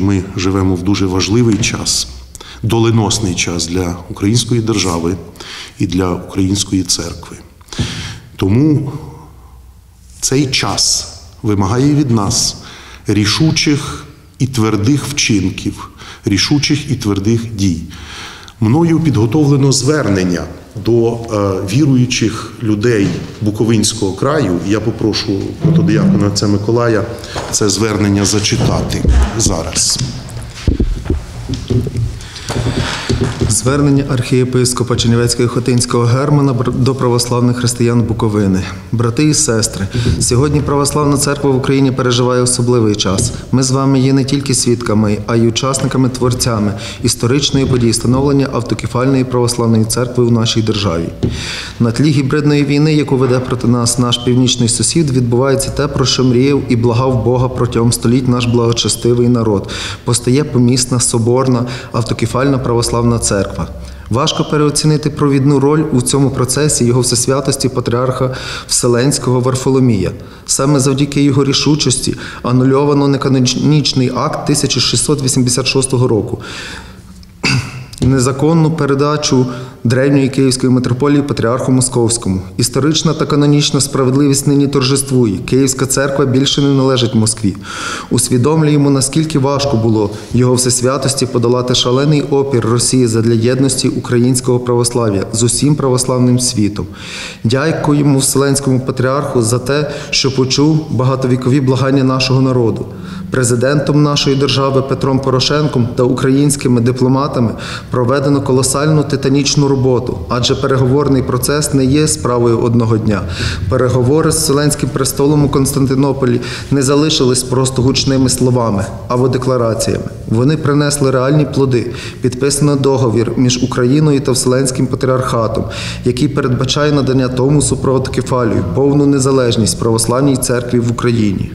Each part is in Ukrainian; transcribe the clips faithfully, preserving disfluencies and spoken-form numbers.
Ми живемо в дуже важливий час, доленосний час для української держави і для української церкви. Тому цей час вимагає від нас рішучих і твердих вчинків, рішучих і твердих дій. Мною підготовлено звернення до е, віруючих людей Буковинського краю. Я попрошу протодиякона отця Миколая це звернення зачитати зараз. Звернення архієпископа Чернівецького і Хотинського Германа до православних християн Буковини. Брати і сестри, сьогодні Православна Церква в Україні переживає особливий час. Ми з вами є не тільки свідками, а й учасниками-творцями історичної події становлення автокефальної православної церкви у нашій державі. На тлі гібридної війни, яку веде проти нас наш північний сусід, відбувається те, про що мріяв і благав Бога протягом століть наш благочестивий народ. Постає помісна, соборна, автокефальна православна церква. Важко переоцінити провідну роль у цьому процесі його всесвятості патріарха Вселенського Варфоломія. Саме завдяки його рішучості анульовано неканонічний акт тисяча шістсот вісімдесят шостого року. Незаконну передачу древньої Київської митрополії Патріарху Московському. Історична та канонічна справедливість нині торжествує. Київська церква більше не належить Москві. Усвідомлюємо, наскільки важко було його всесвятості подолати шалений опір Росії задля єдності українського православ'я з усім православним світом. Дякуємо Вселенському Патріарху за те, що почув багатовікові благання нашого народу. Президентом нашої держави Петром Порошенком та українськими дипломатами проведено колосальну титанічну роботу, адже переговорний процес не є справою одного дня. Переговори з Вселенським престолом у Константинополі не залишились просто гучними словами або деклараціями. Вони принесли реальні плоди. Підписано договір між Україною та Вселенським патріархатом, який передбачає надання Томосу про автокефалію, повну незалежність православній церкві в Україні.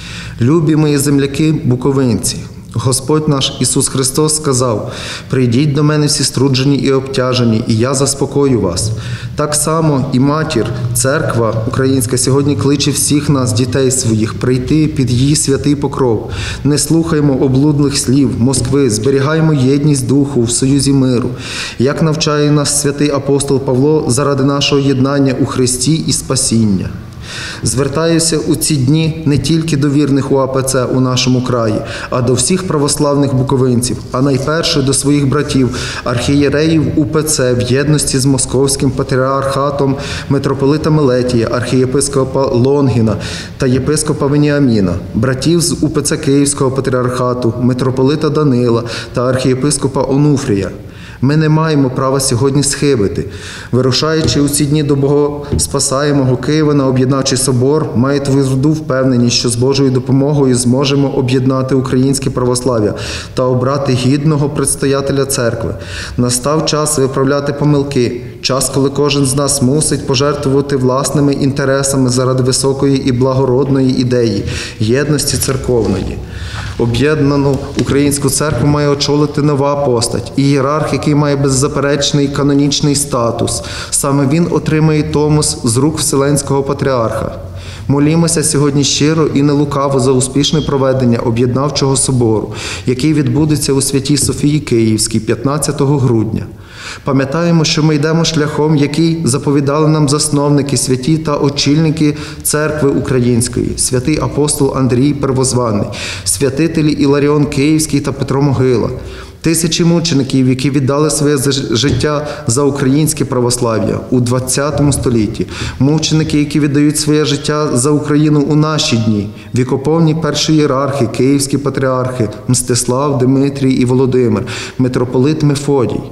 Любі мої земляки, буковинці, Господь наш Ісус Христос сказав: «Прийдіть до мене всі струджені і обтяжені, і я заспокою вас». Так само і Матір, Церква Українська сьогодні кличе всіх нас, дітей своїх, прийти під її святий покров. Не слухаймо облудлих слів Москви, зберігаємо єдність духу в союзі миру. Як навчає нас святий апостол Павло, заради нашого єднання у Христі і спасіння. Звертаюся у ці дні не тільки до вірних у А Пе Це у нашому краї, а до всіх православних буковинців, а найперше до своїх братів, архієреїв У Пе Це в єдності з Московським патріархатом, митрополита Мелетія, архієпископа Лонгіна та єпископа Веніаміна, братів з У Пе Це Київського патріархату, митрополита Данила та архієпископа Онуфрія. Ми не маємо права сьогодні схибити. Вирушаючи у ці дні до Богоспасаємого Києва на об'єднавчий собор, має тверду впевненість, що з Божою допомогою зможемо об'єднати українське православ'я та обрати гідного предстоятеля церкви. Настав час виправляти помилки, час, коли кожен з нас мусить пожертвувати власними інтересами заради високої і благородної ідеї – єдності церковної. Об'єднану українську церкву має очолити нова постать, ієрарх, який має беззаперечний канонічний статус. Саме він отримає Томос з рук Вселенського Патріарха. Молімося сьогодні щиро і нелукаво за успішне проведення об'єднавчого собору, який відбудеться у Святій Софії Київській п'ятнадцятого грудня. Пам'ятаємо, що ми йдемо шляхом, який заповідали нам засновники, святі та очільники церкви української, святий апостол Андрій Первозваний, святителі Іларіон Київський та Петро Могила. Тисячі мучеників, які віддали своє життя за українське православ'я у двадцятому столітті. Мученики, які віддають своє життя за Україну у наші дні. Вікоповні перші ієрархи, київські патріархи Мстислав, Димитрій і Володимир, митрополит Мефодій.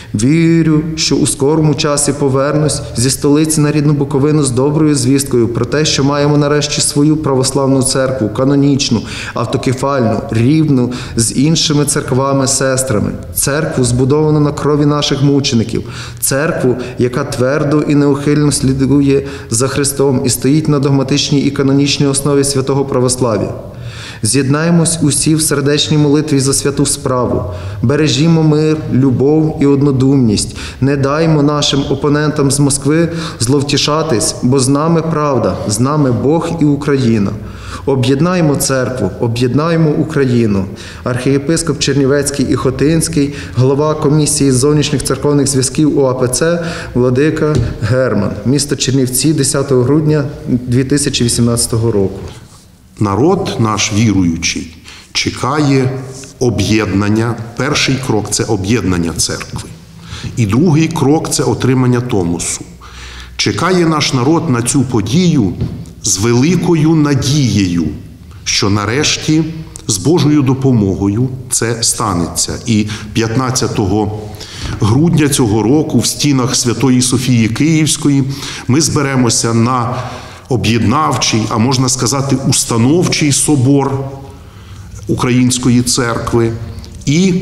Вірю, що у скорому часі повернусь зі столиці на рідну Буковину з доброю звісткою про те, що маємо нарешті свою православну церкву, канонічну, автокефальну, рівну з іншими церквами-сестрами. Церкву, збудовану на крові наших мучеників. Церкву, яка твердо і неухильно слідує за Христом і стоїть на догматичній і канонічній основі святого православ'я. З'єднаємось усі в сердечній молитві за святу справу. Бережімо мир, любов і однодумність. Не даймо нашим опонентам з Москви зловтішатись, бо з нами правда, з нами Бог і Україна. Об'єднаємо церкву, об'єднаємо Україну. Архієпископ Чернівецький і Хотинський, голова комісії з зовнішніх церковних зв'язків УАПЦ владика Герман. Місто Чернівці, десятого грудня дві тисячі вісімнадцятого року. Народ наш віруючий чекає об'єднання. Перший крок – це об'єднання церкви. І другий крок – це отримання Томосу. Чекає наш народ на цю подію з великою надією, що нарешті з Божою допомогою це станеться. І п'ятнадцятого грудня цього року в стінах Святої Софії Київської ми зберемося на об'єднавчий, а можна сказати, установчий собор Української церкви. І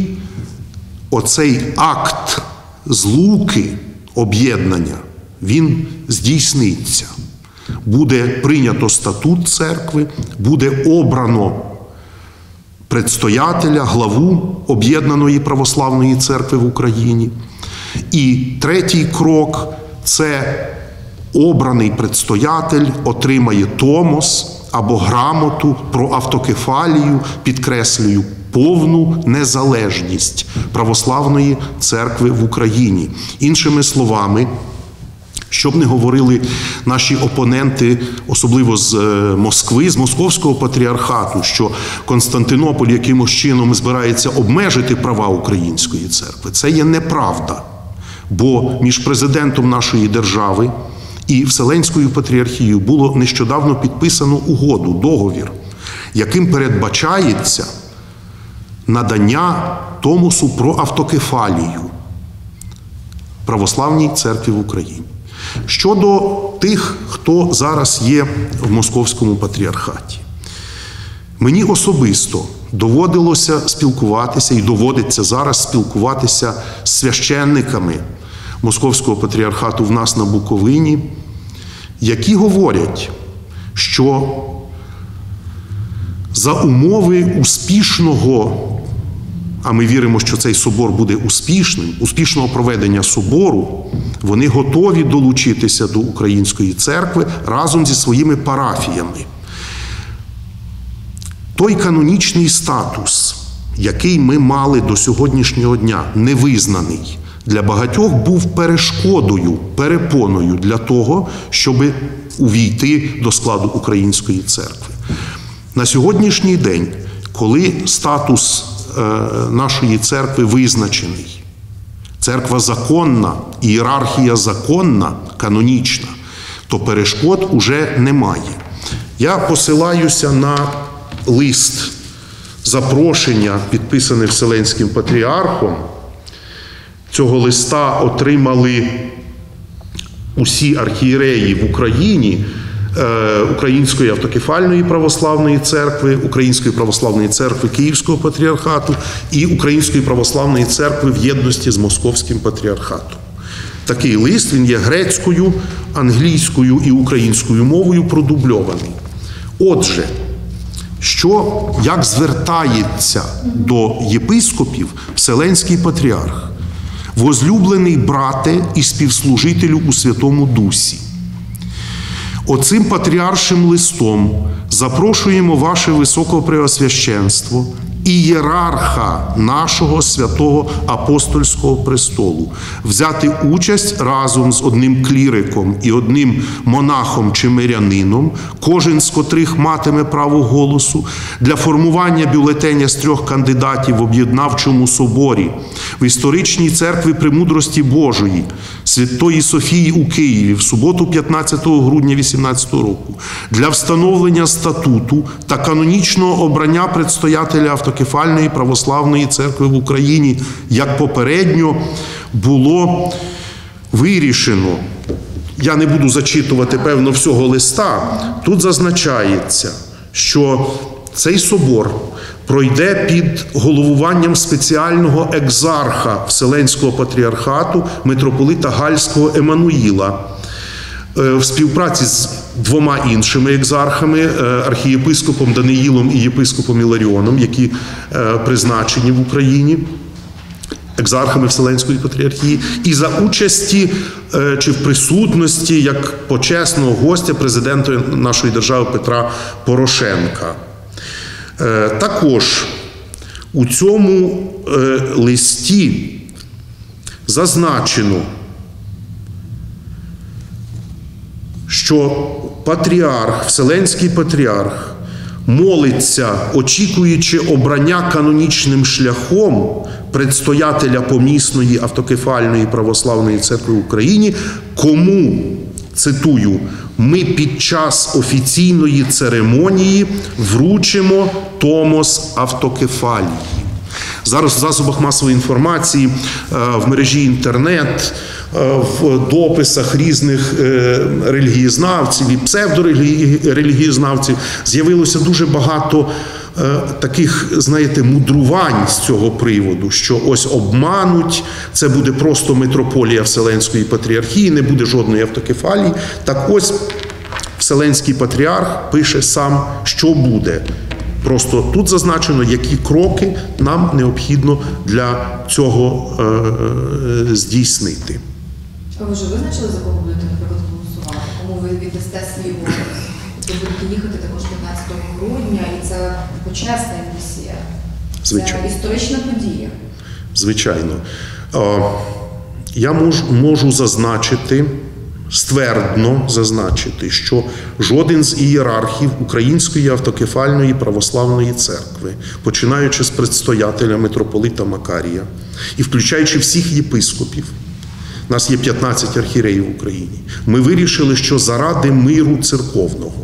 оцей акт злуки, об'єднання, він здійсниться. Буде прийнято статут церкви, буде обрано предстоятеля, главу Об'єднаної православної церкви в Україні. І третій крок – це обраний предстоятель отримає томос або грамоту про автокефалію, підкреслюю, повну незалежність православної церкви в Україні. Іншими словами, щоб не говорили наші опоненти, особливо з Москви, з Московського патріархату, що Константинополь якимось чином збирається обмежити права Української церкви. Це є неправда, бо між президентом нашої держави і Вселенською патріархією було нещодавно підписано угоду, договір, яким передбачається надання Томосу про автокефалію православній церкві в Україні. Щодо тих, хто зараз є в Московському патріархаті. Мені особисто доводилося спілкуватися і доводиться зараз спілкуватися з священниками Московського патріархату в нас на Буковині, які говорять, що за умови успішного, а ми віримо, що цей собор буде успішним, успішного проведення собору, вони готові долучитися до Української церкви разом зі своїми парафіями. Той канонічний статус, який ми мали до сьогоднішнього дня, невизнаний, для багатьох був перешкодою, перепоною для того, щоб увійти до складу Української церкви. На сьогоднішній день, коли статус нашої церкви визначений, церква законна, ієрархія законна, канонічна, то перешкод уже немає. Я посилаюся на лист запрошення, підписаний Вселенським патріархом. Цього листа отримали усі архієреї в Україні Української автокефальної православної церкви, Української православної церкви Київського патріархату і Української православної церкви в єдності з Московським патріархатом. Такий лист, він є грецькою, англійською і українською мовою продубльований. Отже, що, як звертається до єпископів Вселенський патріарх? «Возлюблений брате і співслужителю у Святому Дусі, оцим патріаршим листом запрошуємо ваше Високопреосвященство, ієрарха нашого святого апостольського престолу, взяти участь разом з одним кліриком і одним монахом чи мирянином, кожен з котрих матиме право голосу, для формування бюлетеня з трьох кандидатів в об'єднавчому соборі в історичній церкві Премудрості Божої Святої Софії у Києві в суботу п'ятнадцятого грудня вісімнадцятого року, для встановлення статуту та канонічного обрання предстоятеля автокефальної православної церкви в Україні, як попередньо було вирішено». Я не буду зачитувати, певно, всього листа. Тут зазначається, що цей собор пройде під головуванням спеціального екзарха Вселенського патріархату митрополита Гальського Еммануїла в співпраці з двома іншими екзархами, архієпископом Даниїлом і єпископом Іларіоном, які призначені в Україні. екзархами Вселенської Патріархії, і за участі е, чи в присутності як почесного гостя президента нашої держави Петра Порошенка. Е, також у цьому е, листі зазначено, що патріарх, Вселенський патріарх, молиться, очікуючи обрання канонічним шляхом предстоятеля помісної автокефальної православної церкви в Україні, кому, цитую, ми під час офіційної церемонії вручимо томос автокефалії. Зараз в засобах масової інформації, в мережі інтернет, в дописах різних релігієзнавців і псевдорелігієзнавців з'явилося дуже багато таких, знаєте, мудрувань з цього приводу, що ось обмануть, це буде просто митрополія Вселенської Патріархії, не буде жодної автокефалії. Так ось Вселенський Патріарх пише сам, що буде. Просто тут зазначено, які кроки нам необхідно для цього е, здійснити. Ви вже визначили, за кого будете, наприклад, голосувати? Кому ви віддасте свій голос? Ви будете їхати також п'ятнадцятого грудня, і це почесна місія. Звичайно. Це історична подія. Звичайно. Я можу, можу зазначити, ствердно зазначити, що жоден з ієрархів Української автокефальної православної церкви, починаючи з предстоятеля митрополита Макарія і включаючи всіх єпископів, у нас є п'ятнадцять архієреїв в Україні, ми вирішили, що заради миру церковного,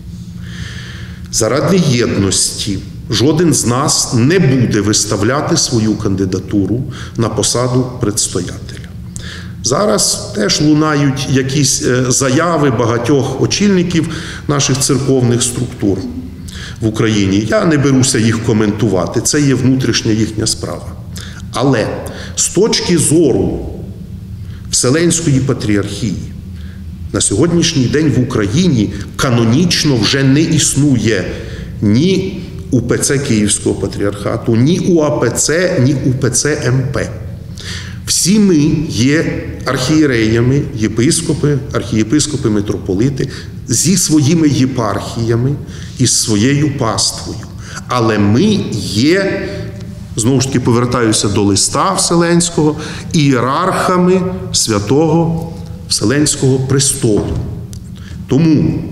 заради єдності, жоден з нас не буде виставляти свою кандидатуру на посаду предстоятеля. Зараз теж лунають якісь заяви багатьох очільників наших церковних структур в Україні. Я не беруся їх коментувати, це є внутрішня їхня справа. Але з точки зору Вселенської Патріархії на сьогоднішній день в Україні канонічно вже не існує ні УПЦ Київського Патріархату, ні УАПЦ, ні УПЦ МП. Всі ми є архієреями, єпископи, архієпископи, митрополити зі своїми єпархіями і з своєю паствою. Але ми є, знову ж таки повертаюся до листа Вселенського, ієрархами Святого Вселенського престолу. Тому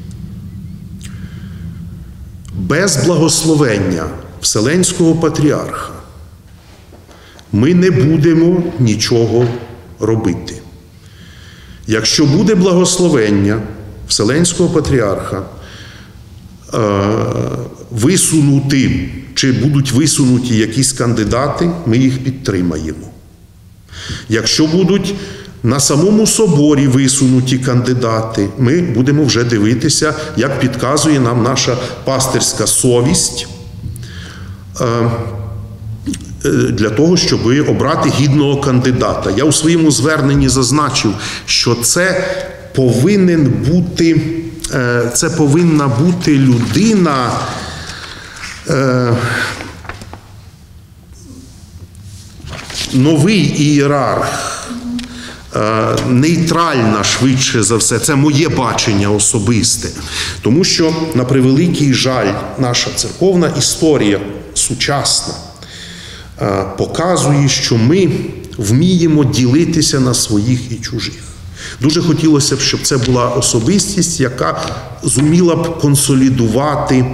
без благословення Вселенського Патріарха ми не будемо нічого робити. Якщо буде благословення Вселенського Патріарха е, висунути, чи будуть висунуті якісь кандидати, ми їх підтримаємо. Якщо будуть на самому соборі висунуті кандидати, ми будемо вже дивитися, як підказує нам наша пастирська совість, е, для того, щоб обрати гідного кандидата. Я у своєму зверненні зазначив, що це повинен бути, це повинна бути людина, новий ієрарх, нейтральна швидше за все. Це моє бачення особисте. Тому що, на превеликий жаль, наша церковна історія сучасна показує, що ми вміємо ділитися на своїх і чужих. Дуже хотілося б, щоб це була особистість, яка зуміла б консолідувати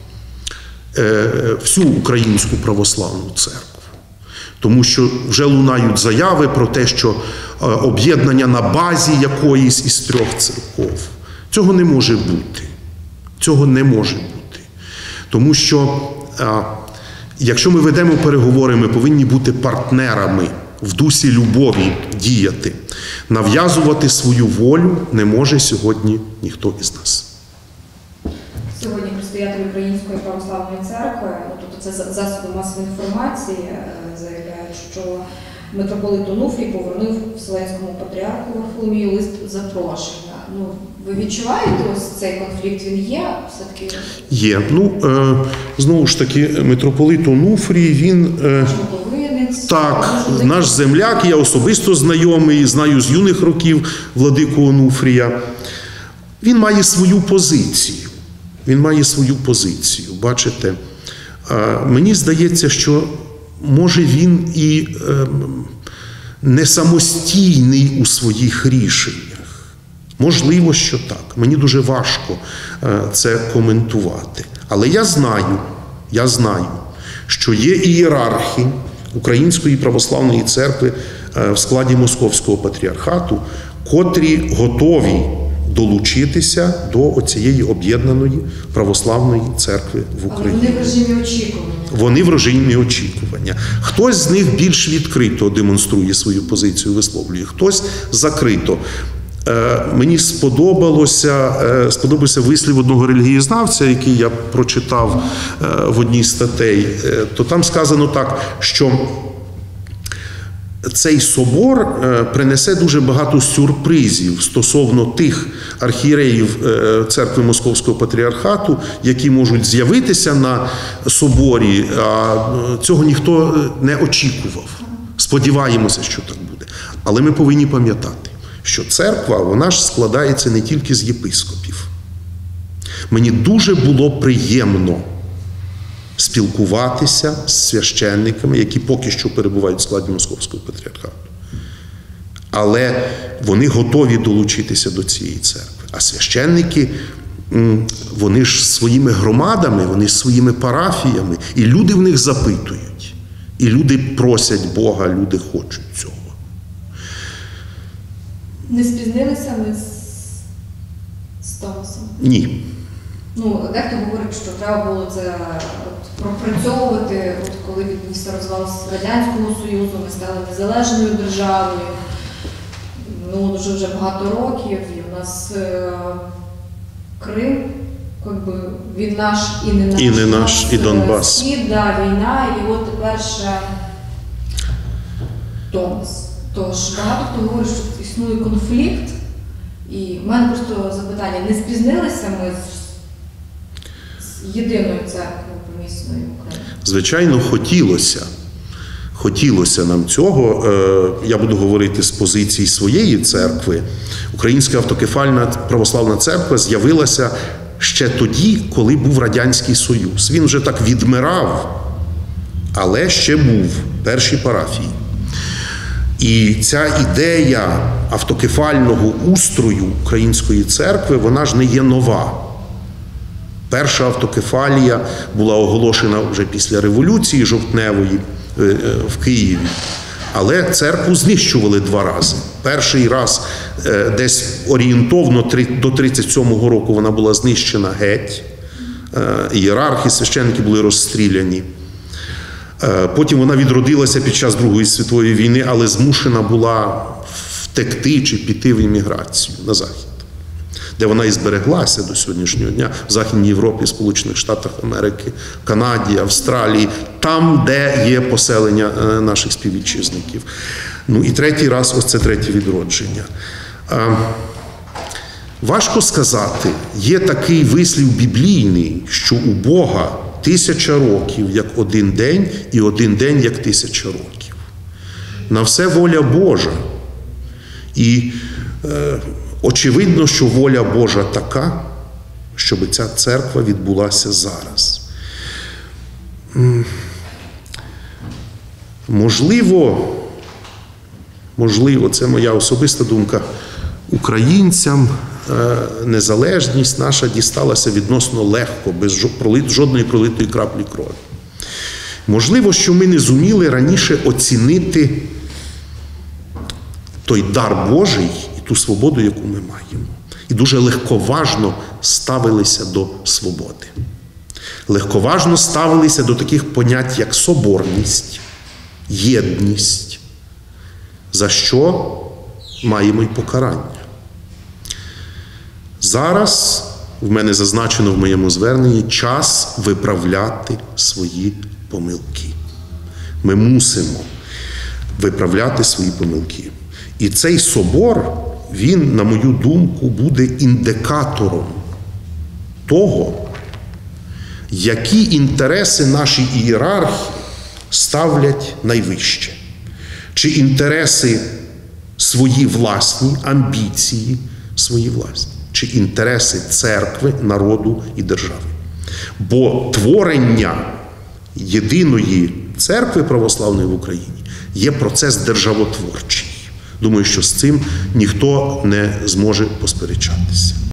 всю українську православну церкву. Тому що вже лунають заяви про те, що об'єднання на базі якоїсь із трьох церков. Цього не може бути. Цього не може бути. Тому що якщо ми ведемо переговори, ми повинні бути партнерами, в дусі любові діяти. Нав'язувати свою волю не може сьогодні ніхто із нас. Сьогодні предстоятель Української православної церкви, тобто це засоби масової інформації, заявляють, що митрополит Онуфрій повернув Вселенському патріарху Варфоломію лист запрошення. Ну, ви відчуваєте ось цей конфлікт? Він є все-таки? Є. Ну, е, знову ж таки, митрополит Онуфрій, він... Е, Чому повинен українець. Так, наш земляк, я особисто знайомий, знаю з юних років владику Онуфрія. Він має свою позицію. Він має свою позицію. Бачите, мені здається, що може він і не самостійний у своїх рішеннях. Можливо, що так. Мені дуже важко це коментувати. Але я знаю, я знаю, що є ієрархи Української православної церкви в складі Московського патріархату, котрі готові долучитися до цієї об'єднаної православної церкви в Україні. Але вони в режимі очікування. Вони в режимі очікування. Хтось з них більш відкрито демонструє свою позицію, висловлює, хтось закрито. Мені сподобалося, сподобався вислів одного релігієзнавця, який я прочитав в одній з статей. То там сказано так, що цей собор принесе дуже багато сюрпризів стосовно тих архієреїв церкви Московського патріархату, які можуть з'явитися на соборі, а цього ніхто не очікував. Сподіваємося, що так буде. Але ми повинні пам'ятати, що церква, вона ж складається не тільки з єпископів. Мені дуже було приємно спілкуватися з священниками, які поки що перебувають в складі Московського патріархату. Але вони готові долучитися до цієї церкви. А священники, вони ж своїми громадами, вони своїми парафіями, і люди в них запитують. І люди просять Бога, люди хочуть цього. Не спізнилися ми з, з Томасом? Ні. Ну, дехто говорить, що треба було це от, пропрацьовувати, от, коли відбувся розвал з Радянського Союзу, ми стали незалежною державою. Ну, вже вже багато років, і у нас е, Крим, якби, він наш і не наш. І не наш, і Донбас. Схід, да, війна, і от тепер ще Томас. Тож багато хто говорить, що існує конфлікт, і в мене просто запитання, не спізнилися ми з, з єдиною церквою помісної України? Звичайно, хотілося. Хотілося нам цього. Я буду говорити з позиції своєї церкви. Українська автокефальна православна церква з'явилася ще тоді, коли був Радянський Союз. Він вже так відмирав, але ще був перші парафії. І ця ідея автокефального устрою Української церкви, вона ж не є нова. Перша автокефалія була оголошена вже після революції жовтневої в Києві. Але церкву знищували два рази. Перший раз десь орієнтовно до тридцять сьомого року вона була знищена геть. Ієрархи, священники були розстріляні. Потім вона відродилася під час Другої світової війни, але змушена була втекти чи піти в еміграцію на Захід, де вона і збереглася до сьогоднішнього дня в Західній Європі, Сполучених Штатах Америки, Канаді, Австралії, там, де є поселення наших співвітчизників. Ну і третій раз, ось це третє відродження. Важко сказати, є такий вислів біблійний, що у Бога тисяча років, як один день, і один день, як тисяча років. На все воля Божа. І е, очевидно, що воля Божа така, щоб ця церква відбулася зараз. Можливо, можливо, це моя особиста думка, українцям незалежність наша дісталася відносно легко, без жодної пролитої краплі крові. Можливо, що ми не зуміли раніше оцінити той дар Божий і ту свободу, яку ми маємо. І дуже легковажно ставилися до свободи. Легковажно ставилися до таких понять, як соборність, єдність, за що маємо й покарання. Зараз, в мене зазначено в моєму зверненні, час виправляти свої помилки. Ми мусимо виправляти свої помилки. І цей собор, він, на мою думку, буде індикатором того, які інтереси наші ієрархи ставлять найвище? Чи інтереси свої власні, амбіції свої власні? Чи інтереси церкви, народу і держави? Бо творення єдиної церкви православної в Україні є процес державотворчий. Думаю, що з цим ніхто не зможе посперечатися.